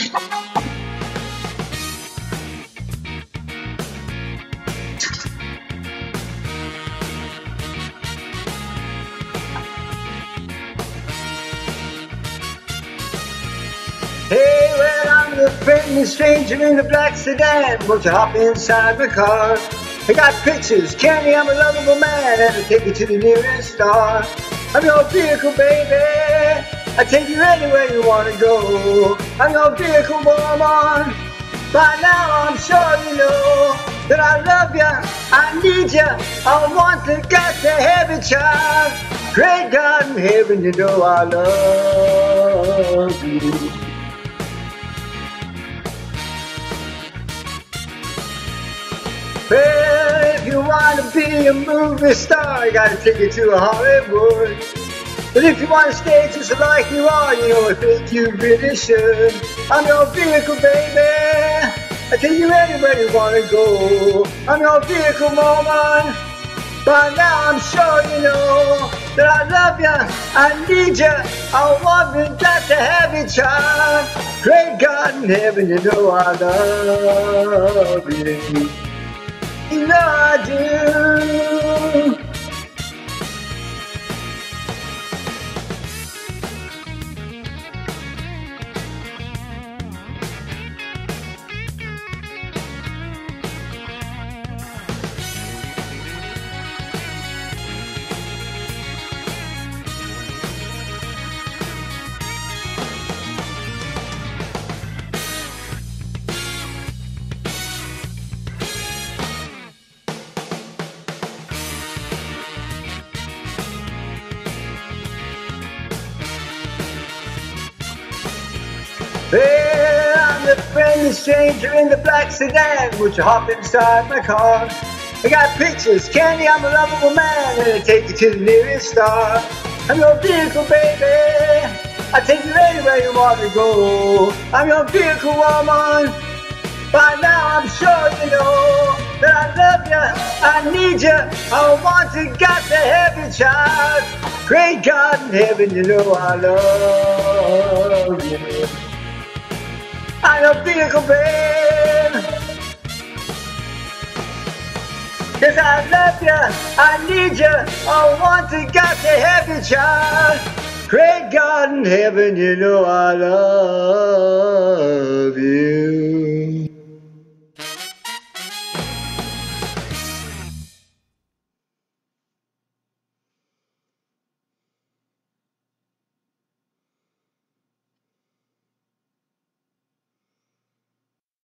Hey, well, I'm the friendly stranger in the black sedan. Won't you hop inside my car? I got pictures, candy, I'm a lovable man, and I'll take you to the nearest star. I'm your vehicle, baby. I take you anywhere you want to go. I'm your vehicle, woman. By now I'm sure you know that I love you, I need you, I want to, got to have a child. Great God in heaven, you know I love you. Well, if you want to be a movie star, I gotta take you to Hollywood. But if you want to stay just like you are, you know I think you really should. I'm your vehicle, baby. I take you anywhere you want to go. I'm your vehicle, woman. By now I'm sure you know that I love you, I need you, I want you, got to have you, child. Great God in heaven, you know I love you. You know I do. Well, I'm the friendly stranger in the black sedan. Would you hop inside my car? I got pictures, candy, I'm a lovable man, and I take you to the nearest star. I'm your vehicle, baby. I take you anywhere you want to go. I'm your vehicle, woman. By now I'm sure you know that I love you, I need you, I want you, got to have you, child. Great God in heaven, you know I love you. I'm your vehicle, babe. 'Cause I love you, I need you, I want to, got to have you, child. Great God in heaven, you know I love you.